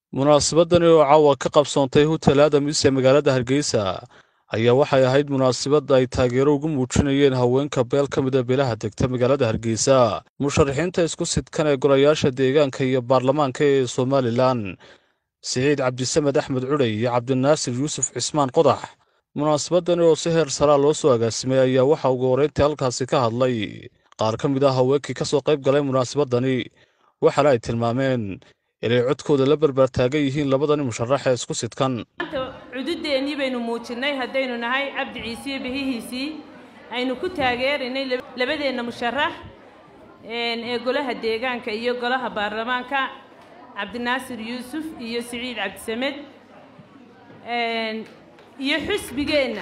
munaasabadani oo caawa ka qabsoontay hotel Adamis ee magaalada Hargeysa ayaa waxay ahayd munaasabad ay taageero ugu muujinayeen haweenka beel ka mid ah beelaha degta magaalada Hargeysa musharaxiinta isku sidkan ee golayaasha deegaanka iyo baarlamaanka ee Somaliland Saciid Cabdisamed Axmed Cudey iyo Cabdinaasir Yuusuf Cismaan Qodax munaasabadani oo si heer sare loo soo agaasimay ayaa waxa ugu horeyntii halkaasi ka hadlay qaar ka mid ah haweenkii ka soo qayb galay munaasabadani waxaana ay tilmaameen inay codkooda la barbar taagan yihiin labadani musharax ee isku sidkan cududeennii baynu muujinay haddaynu nahay Cabdi Ciise bihihiisii aynu ku taageerinay labadeenna musharax ee golaha deegaanka iyo golaha baarlamaanka Cabdinaasir Yuusuf iyo Saciid Cabdisamed iyo xisbigeenna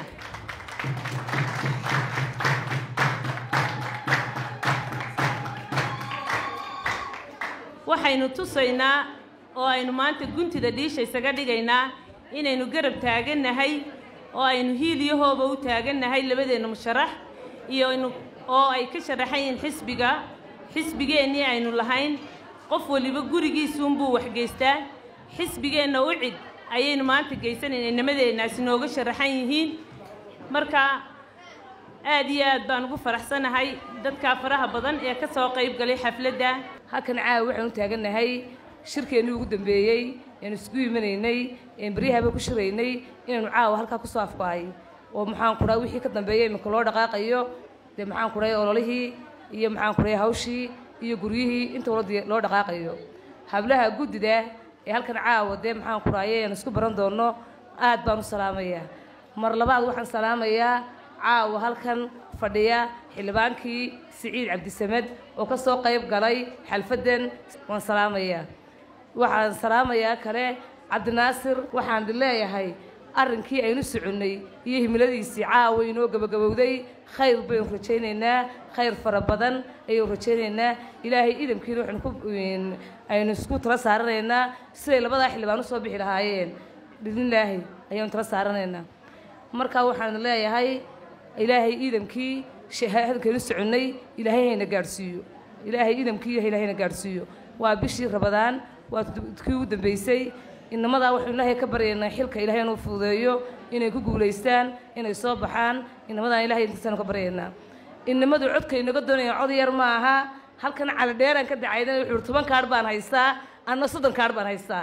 waxaynu tusaynaa oo aynu maanta guntida dhiisha isaga dhigaynaa inaynu garab taagannahay oo aynu hiiliyahooba u taagannahay labadeenna musharax iyo oo ay ka sharaxayeen xisbigeennii aynu lahayn qof waliba gurigiisuunbuu wax geystaa xisbigeenna u cid ayaynu maanta geysanaynay nimadeennaasi nooga sharaxan yihiin marka aad iyo aad baan ugu faraxsanahay dadka faraha badan ee ka soo qayb galay xafladda halkan caawa waxaan u taagannahay shirkeennii ugu dambeeyey inaynu isku imanaynay bariyahaaba ku shiraynay inaynu caawa halkaa ku soo afbahay oo maxaan ku dhahay wixii ka dambeeyay iminka loo dhaqaaqayo dee maxaan ku dhahay ololihii iyo maxaan ku dhahay hawshii iyo guryihii inta loo dhaqaaqayo hablaha guddida ee halkan caawa dee maxaan ku dhahay ayaan isku baran doonno aad baan u salaamayaa mar labaad waxaan salaamayaa caawa halkan fadhiya xildhibaankii Saciid Cabdisamed oo ka soo qayb galay xalfadan waan salaamayaa waxaan salaamayaa kale Cabdinaasir waxaan leeyahay arrinkii aynu soconay iyo himiladiisii caawa inoo gabagabowday khayr baynu rajaynaynaa khayr fara badan ayuu rajaynaynaa ilaahay idamkiina aynu isku tala saaranaynaa siday labada xildhibaan u soo bixi lahaayeen bismillaahi ayaan tala saaranaynaa marka waxaan leeyahay ilaahay idamkii hadalkeenu soconay ilaahay hayna gaadhsiiyo ilaahay idamkii ilaahay hayna gaadhsiiyo waa bishii Ramadaan waa kii ugu dambeysay inamada waxaan ilaahay ka baryaynaa xilka ilaahay inuu fududeeyo inay ku guuleystaan inay soo baxaan inamada ilaahay intaan ka baryaynaa inamadu codka inaga doonayaan cod yar ma aha halkan cali dheeraan ka dacayna wuxuu 10 kaar baan haystaa anna 30 kaar baan haystaa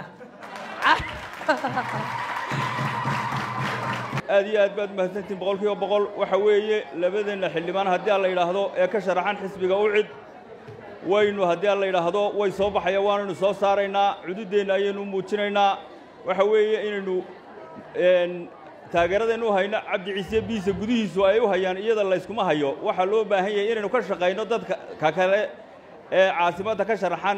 aad iyo aad baad mahadsantiin boqolkiiba boqol waxa weeye labadeenna xildhibaan haddii la yiraahdo ee ka sharaxan xisbiga u cid waynu haddii la yiraahdo way soo baxaya waanaynu soo saaraynaa cududeena ayaynu muujinaynaa waxa weeye inaynu taageeradeenu hayno Cabdi Ciise biisa gudihiisu ay u hayaan iyada la iskuma hayo waxa loo baahan yahay inaynu ka shaqeyno dadka kale ee caasimada ka sharaxan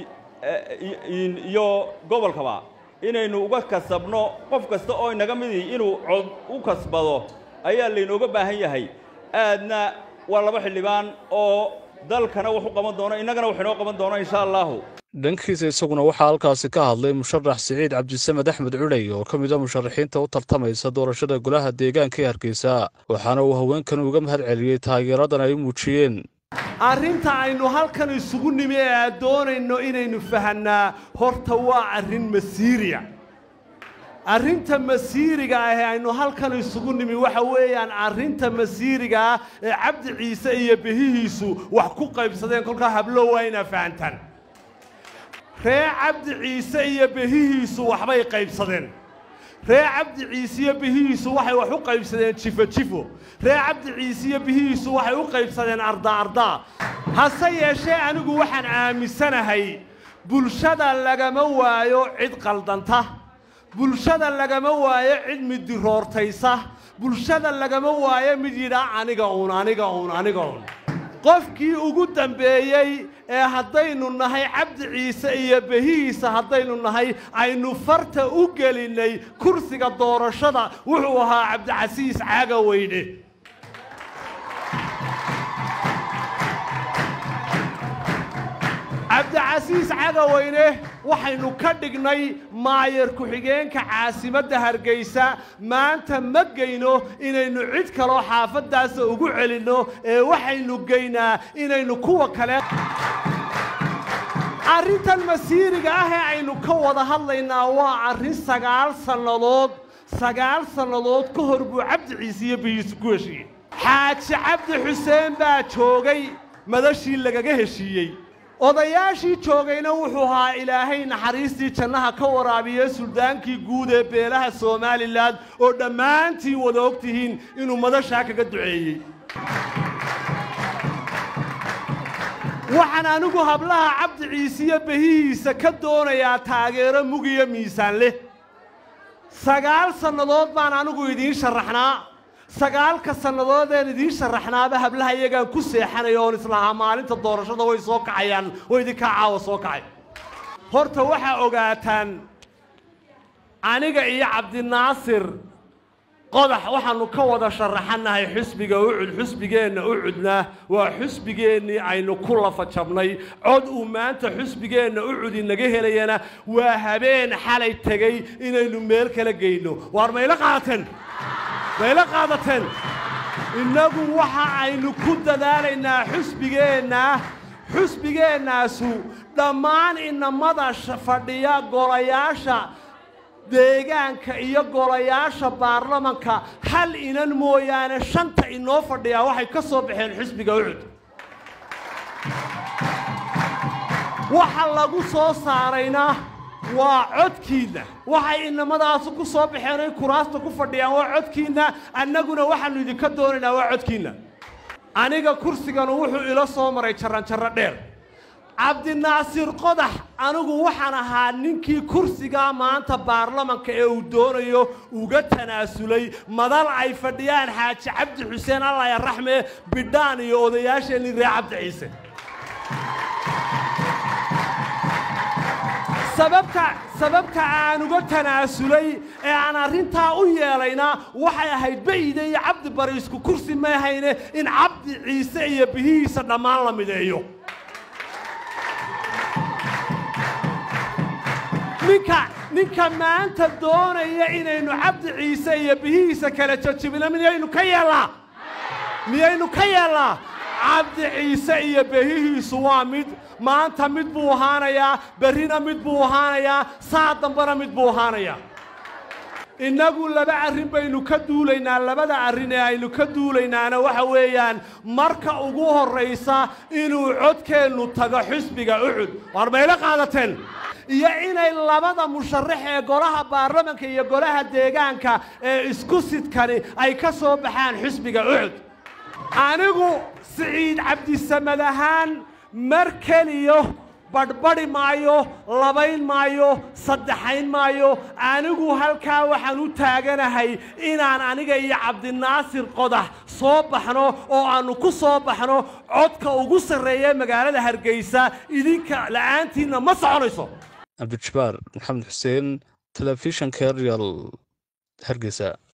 iyo gobolkaba inaynu uga kasabno qof kasta oo inaga mid inuu cod u kasbado ayaa leynooga baahan yahay aadna waa laba xildhibaan oo dalkana wax u qaban doono inagana wax inoo qaban doono insha Allah dhankiisa isaguna waxa halkaasi ka hadlay musharax Saciid Cabdisamed Axmed Cudey oo ka mid ah musharaxiinta u tartamaysa doorashada golaha deegaanka ee Hargeysa waxaana uu haweenkan uga mahad celiyay taageeradan ay muujiyeen arrinta aynu halkan isugu nimi ee doonayno inaynu fahanaa horta waa arrin masiiriya arrinta masiiriga ah ee aynu halkan isugu nimi waxa weeyaan arrinta masiiriga ah ee Cabdi Ciise iyo bihihiisu wax ku qaybsadeen kolka hablo wayna fahantaan ree Cabdi Ciise iyo bihihiisu waxbay qaybsadeen ree Cabdi Ciise iyo bihihiisu waxay wax u qaybsadeen jifo ree Cabdi Ciise iyo bihihiisu waxay u qaybsadeen arda hase yeeshee anigu waxaan aaminsanahay bulshada lagama waayo cid qaldanta bulshada lagama waayo cid mid diroortaysa bulshada lagama waayo mid yidhaa aniga uun qofkii ugu dambeeyay ee haddaynu nahay Cabdi Ciise iyo bihihiisa haddaynu nahay aynu farta u gelinay kursiga doorashada wuxuu ahaa Cabdicasiis Cagaweyne Cabdicasiis Cagaweyne waxaynu ka dhignay maayar ku-xigeenka caasimadda Hargeysa maanta ma geyno inaynu cid kale xaafadaas ugu celino ee waxaynu geynaa inaynu kuwa kale arrintan masiiriga ah ee aynu ka wada hadlaynaa waa arrin 9 sannadood ka hor buu Cabdi Ciise iyo biyihiisu ku heshiiyey xaaji Cabdi Xuseen baa joogay madashii lagaga heshiiyey odayaashii joogayna wuxuu ahaa ilaahay naxariistii jannaha ka waraabiyay suldaankii guud ee beelaha Soomaaliland oo dhammaantiin wada ogtihiin inuu madashaa kaga duceeyey waxaan anigu hablaha Cabdi Ciise iyo biyihiisa ka doonayaa taageero mug iyo miisaan leh 9 sannadood baan anigu idiin sharaxnaa 9 sannadood ee idiin sharaxnaaba hablaha iyagaan ku seexanayo oo islaha maalinta doorashada way soo kacayaan oo idinka caawa soo kacay horta waxa ogaataan aniga iyo Cabdinaasir qodax waxaanu ka wada sharaxanahay xisbiga ucud xisbigeena ucudna waa xisbigeeni aynu ku lafa jabnay cod uu maanta xisbigeena ucud inaga helayana waa habeen xalay tagay inaynu meel kala geyno war meela qaadateen inagu waxa aynu ku dadaalaynaa xisbigeenaasu dhammaan inamada fadhiya golayaasha deegaanka iyo golayaasha baarlamanka hal inan mooyaane 5 inoo fadhiya waxay ka soo baxeen xisbiga ucud waxa lagu soo saarayna waa codkiina waxay inamadaas ku soo baxeen ay kuraasta ku fadhiyaan waa codkiina annaguna waxaanu idinka doonaynaa waa codkiina aniga kursigan wuxuu ila soo maray jaran dheer Cabdinaasir qodax anigu waxaan ahaa ninkii kursiga maanta baarlamanka ee uu doonayo uga tanaasulay madal ay fadhiyaan xaaji Cabdi Xuseen Allah ya raxme bidaan iyo odayaasheen reer Cabdi Ciise sababta aan uga tanaasulay ee aan arintaa u yeelayna waxay ahayd Bayde iyo Cabdi Bariisku kursi ma hayne in Cabdi Ciise iyo bihiisa dhamaan la mideeyo ninka maanta doonaya inaynu Cabdi Ciise iyo bihiisa kala jajabino miyaynu ka yeelaa Cabdi Ciise iyo bihiisu waa mid maanta mid buu ahaanayaa berrina mid buu ahaanayaa saa dambana mid buu ahaanayaa inagu laba arrin baynu ka duulaynaa labada arrin ee aynu ka duulaynaana waxa weeyaan marka ugu horeysa inuu codkeenu tago xisbiga ucud war meela qaadateen iyo inay labada musharax ee golaha baarlamanka iyo golaha deegaanka ee isku sidkani ay ka soo baxaan xisbiga ucud anigu Saciid Cabdi Samad ahaan markaliyo badbadi maayo labayn maayo saddexayn maayo anigu halkaa waxaan u taaganahay inaan aniga iyo Cabdinaasir qodax soo baxno oo aanu ku soo baxno codka ugu sareeya magaalada Hargeysa idinka la'aantiina ma soconayso Abdul Jabbar Maxamed Xuseen telefishan Real Hargeysa